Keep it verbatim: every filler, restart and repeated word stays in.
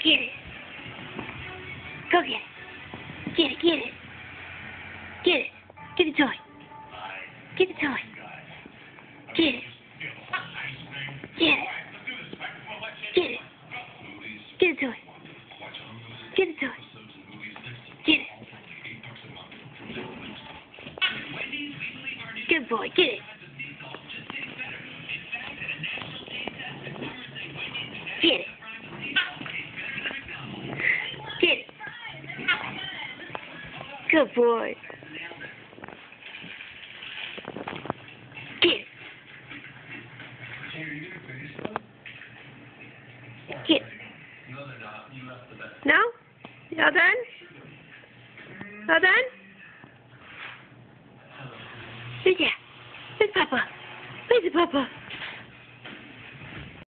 Get it. Go get it. Get it, get it. Get it. Get the toy. Get the toy. Get it. Get it. Get it. Get the toy. Get the toy. Get it. Good boy. Get it. Get it. Get it. Good boy. Get it. Get it. No? Y'all done? Y'all done? Who's that? Who's Papa? Who's the Papa?